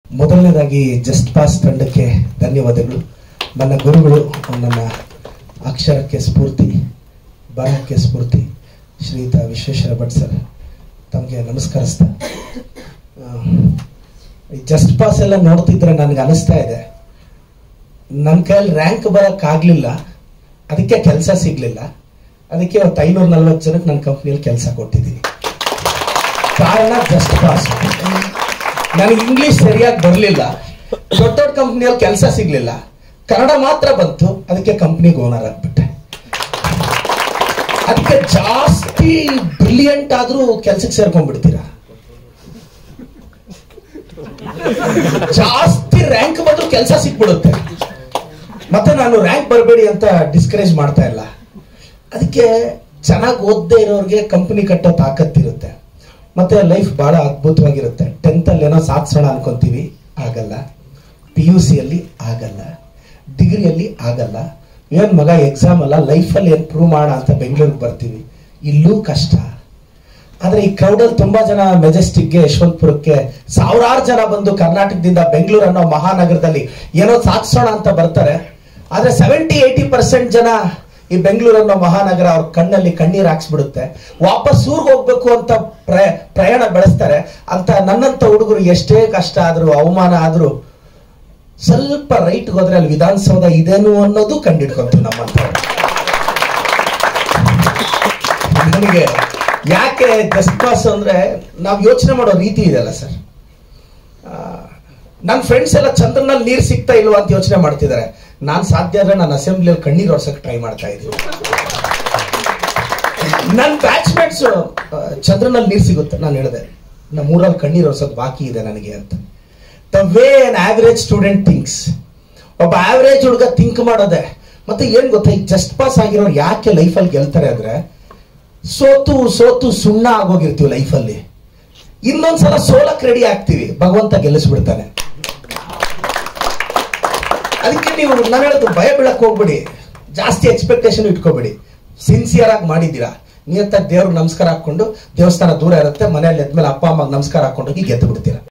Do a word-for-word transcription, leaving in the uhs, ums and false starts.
ಮೊದಲನೇದಾಗಿ just pass ತಂಡಕ್ಕೆ ಧನ್ಯವಾದಗಳು. ನನ್ನ ಗುರುಗಳು, ನನ್ನ ಅಕ್ಷರಕ್ಕೆ ಸ್ಫೂರ್ತಿ, ಬರಹಕ್ಕೆ ಸ್ಫೂರ್ತಿ ಶ್ರೀಯುತ ವಿಶ್ವೇಶ್ವರ ಭಟ್ ಸರ್, ತಮಗೆ ನಮಸ್ಕರಿಸ್ತಾ. ಜಸ್ಟ್ ಪಾಸ್ ಎಲ್ಲ ನೋಡ್ತಿದ್ರೆ ನನಗೆ ಅನಿಸ್ತಾ ಇದೆ, ನನ್ನ ಕೈಯಲ್ಲಿ ರ್ಯಾಂಕ್ ಬರೋಕ್ಕಾಗಲಿಲ್ಲ, ಅದಕ್ಕೆ ಕೆಲಸ ಸಿಗ್ಲಿಲ್ಲ. ಅದಕ್ಕೆ ಇವತ್ತು ಐನೂರ ನಲ್ವತ್ತು ಜನಕ್ಕೆ ನನ್ನ ಕಂಪ್ನಿಯಲ್ಲಿ ಕೆಲಸ ಕೊಟ್ಟಿದ್ದೀನಿ. ಕಾರಣ ಜಸ್ಟ್ ಪಾಸ್. ನನಗೆ ಇಂಗ್ಲಿಷ್ ಸರಿಯಾಗಿ ಬರಲಿಲ್ಲ, ದೊಡ್ಡ ದೊಡ್ಡ ಕಂಪ್ನಿಯಲ್ಲಿ ಕೆಲಸ ಸಿಗ್ಲಿಲ್ಲ, ಕನ್ನಡ ಮಾತ್ರ ಬಂತು, ಅದಕ್ಕೆ ಕಂಪ್ನಿಗೆ ಓನರ್ ಆಗ್ಬಿಟ್ಟೆ. ಅದಕ್ಕೆ ಜಾಸ್ತಿ ಬ್ರಿಲಿಯಂಟ್ ಆದ್ರೂ ಕೆಲ್ಸಕ್ಕೆ ಸೇರ್ಕೊಂಡ್ಬಿಡ್ತೀರಾ, ಜಾಸ್ತಿ ರ್ಯಾಂಕ್ ಬಂದ್ರು ಕೆಲಸ ಸಿಕ್ಬಿಡುತ್ತೆ. ಮತ್ತೆ ನಾನು ರ್ಯಾಂಕ್ ಬರಬೇಡಿ ಅಂತ ಡಿಸ್ಕರೇಜ್ ಮಾಡ್ತಾ ಇಲ್ಲ. ಅದಕ್ಕೆ ಚೆನ್ನಾಗಿ ಓದದೇ ಇರೋರಿಗೆ ಕಂಪನಿ ಕಟ್ಟೋ ತಾಕತ್ತಿರುತ್ತೆ, ಮತ್ತೆ ಲೈಫ್ ಬಹಳ ಅದ್ಭುತವಾಗಿರುತ್ತೆ. ಟೆಂತ್ ಅಲ್ಲಿ ಏನೋ ಸಾಧಿಸೋಣ ಅನ್ಕೊಂತೀವಿ, ಆಗಲ್ಲ. ಪಿ ಯು ಸಿಯಲ್ಲಿ ಆಗಲ್ಲ, ಡಿಗ್ರಿಯಲ್ಲಿ ಆಗಲ್ಲ. ಏನ್ ಮಗ ಎಕ್ಸಾಮ್ ಅಲ್ಲ, ಲೈಫಲ್ಲಿ ಏನ್ ಪ್ರೂವ್ ಮಾಡೋಣ ಅಂತ ಬೆಂಗಳೂರಿಗೆ ಬರ್ತೀವಿ, ಇಲ್ಲೂ ಕಷ್ಟ. ಆದ್ರೆ ಈ ಕ್ರೌಡಲ್ಲಿ ತುಂಬಾ ಜನ ಮೆಜೆಸ್ಟಿಕ್ಗೆ, ಯಶವಂತಪುರಕ್ಕೆ ಸಾವಿರಾರು ಜನ ಬಂದು ಕರ್ನಾಟಕದಿಂದ ಬೆಂಗಳೂರು ಅನ್ನೋ ಮಹಾನಗರದಲ್ಲಿ ಏನೋ ಸಾಧಿಸೋಣ ಅಂತ ಬರ್ತಾರೆ. ಆದ್ರೆ ಸೆವೆಂಟಿ ಏಯ್ಟಿ ಪರ್ಸೆಂಟ್ ಜನ ಈ ಬೆಂಗಳೂರು ಅನ್ನೋ ಮಹಾನಗರ ಅವ್ರ ಕಣ್ಣಲ್ಲಿ ಕಣ್ಣೀರ್ ಹಾಕ್ಸ್ಬಿಡುತ್ತೆ. ವಾಪಸ್ ಊರ್ಗ್ ಹೋಗ್ಬೇಕು ಅಂತ ಪ್ರಯ ಪ್ರಯಾಣ ಬೆಳೆಸ್ತಾರೆ. ಅಂತ ನನ್ನಂತ ಹುಡುಗರು ಎಷ್ಟೇ ಕಷ್ಟ ಆದ್ರೂ, ಅವಮಾನ ಆದ್ರೂ, ಸ್ವಲ್ಪ ರೈಟ್ ಹೋದ್ರೆ ಅಲ್ಲಿ ವಿಧಾನಸೌಧ ಇದೇನು ಅನ್ನೋದು ಕಂಡಿಡ್ಕೊಂತೀವಿ ನಮ್ಮಂತ. ನನಗೆ ಯಾಕೆ ಜಸ್ಟ್ ಪಾಸ್ ಅಂದ್ರೆ, ನಾವ್ ಯೋಚನೆ ಮಾಡೋ ರೀತಿ ಇದೆಯಲ್ಲ ಸರ್. ನನ್ನ ಫ್ರೆಂಡ್ಸ್ ಎಲ್ಲ ಚಂದ್ರನಲ್ಲಿ ನೀರ್ ಸಿಗ್ತಾ ಇಲ್ವಾ ಅಂತ ಯೋಚನೆ ಮಾಡ್ತಿದ್ದಾರೆ. ನಾನ್ ಸಾಧ್ಯ ಆದ್ರೆ ನಾನು ಅಸೆಂಬ್ಲಿಯಲ್ಲಿ ಕಣ್ಣೀರ್ ಒರ್ಸಕ್ ಟ್ರೈ ಮಾಡ್ತಾ ಇದ್ದೀನಿ. ನನ್ನ ಬ್ಯಾಚ್ಮೇಟ್ಸ್ ಚಂದ್ರನಲ್ಲಿ ನೀರ್ ಸಿಗುತ್ತೆ, ನಾನು ಹೇಳಿದೆ ನಮ್ಮ ಊರಲ್ಲಿ ಕಣ್ಣೀರ್ ಒರ್ಸೋದು ಬಾಕಿ ಇದೆ ನನಗೆ ಅಂತ. The way an average student thinks, ಒಬ್ಬ ಆವರೇಜ್ ಹುಡುಗ ಥಿಂಕ್ ಮಾಡೋದೆ. ಮತ್ತೆ ಏನ್ ಗೊತ್ತಾ, ಈ ಜಸ್ಟ್ ಪಾಸ್ ಆಗಿರೋರು ಯಾಕೆ ಲೈಫಲ್ಲಿ ಗೆಲ್ತಾರೆ ಅಂದ್ರೆ, ಸೋತು ಸೋತು ಸುಣ್ಣ ಆಗೋಗಿರ್ತೀವಿ ಲೈಫಲ್ಲಿ. ಇನ್ನೊಂದ್ಸಲ ಸೋಲಕ್ ರೆಡಿ ಆಗ್ತೀವಿ, ಭಗವಂತ ಗೆಲ್ಲಿಸ್ಬಿಡ್ತಾನೆ. ಅದಕ್ಕೆ ನೀವು ನಾನು ಹೇಳೋದು, ಭಯ ಬೀಳಕ್ ಹೋಗ್ಬಿಡಿ, ಜಾಸ್ತಿ ಎಕ್ಸ್ಪೆಕ್ಟೇಷನ್ ಇಟ್ಕೋಬೇಡಿ. ಸಿನ್ಸಿಯರ್ ಆಗಿ ಮಾಡಿದ್ದೀರಾ, ನಿಯತ್ತಾಗಿ ದೇವ್ರಿಗೆ ನಮಸ್ಕಾರ ಹಾಕೊಂಡು, ದೇವಸ್ಥಾನ ದೂರ ಇರುತ್ತೆ, ಮನೆಯಲ್ಲಿ ಎದ್ಮೇಲೆ ಅಪ್ಪ ಅಮ್ಮಗೆ ನಮಸ್ಕಾರ ಹಾಕೊಂಡೋಗಿ ಗೆದ್ದು ಬಿಡ್ತೀರಾ.